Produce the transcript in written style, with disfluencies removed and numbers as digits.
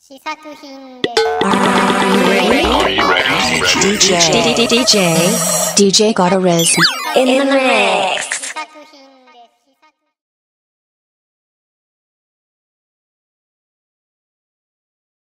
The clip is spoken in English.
試作品です。 Are you ready? DJ Gotta Riz in the mix.